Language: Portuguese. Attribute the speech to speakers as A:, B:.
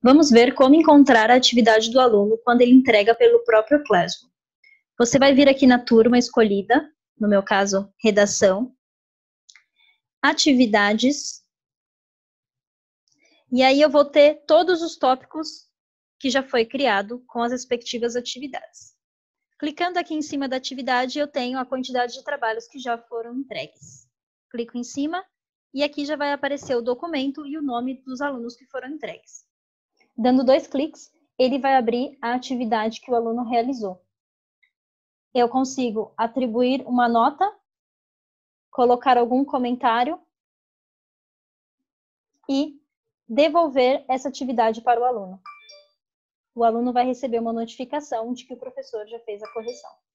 A: Vamos ver como encontrar a atividade do aluno quando ele entrega pelo próprio Classroom. Você vai vir aqui na turma escolhida, no meu caso, redação, atividades, e aí eu vou ter todos os tópicos que já foi criado com as respectivas atividades. Clicando aqui em cima da atividade, eu tenho a quantidade de trabalhos que já foram entregues. Clico em cima e aqui já vai aparecer o documento e o nome dos alunos que foram entregues. Dando 2 cliques, ele vai abrir a atividade que o aluno realizou. Eu consigo atribuir uma nota, colocar algum comentário e devolver essa atividade para o aluno. O aluno vai receber uma notificação de que o professor já fez a correção.